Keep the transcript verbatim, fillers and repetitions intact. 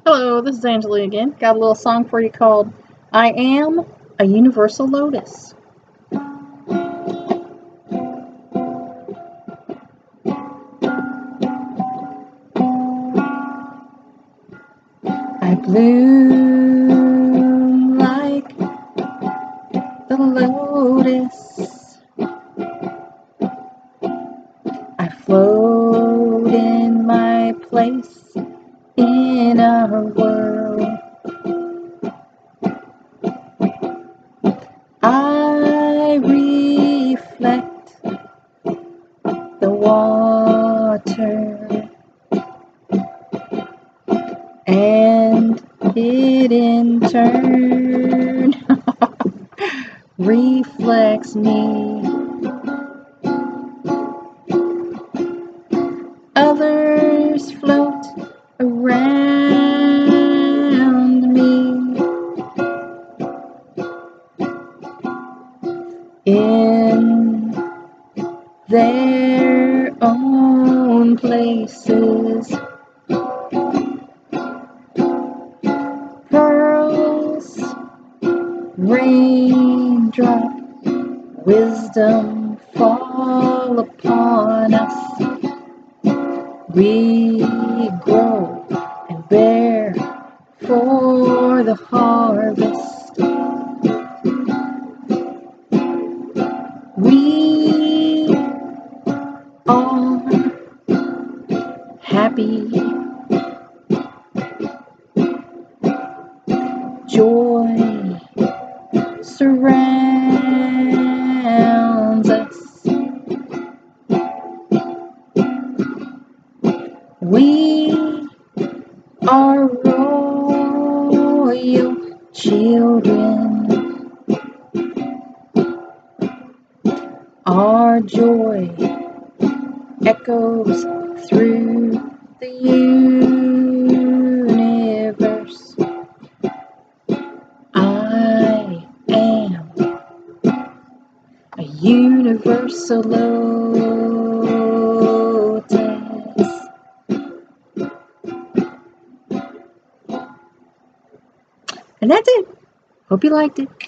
Hello, this is Angelia again. Got a little song for you called I Am a Universal Lotus. I bloom like the lotus. I float in my place in our world. I reflect the water, and it in turn reflects me. Others float around me in their own places. Pearls, raindrop, wisdom fall upon us. We grow and bear for the harvest. We are happy. Joy surrounds us. We are royal children. Our joy echoes through the universe. I am a universal lotus. And that's it. Hope you liked it.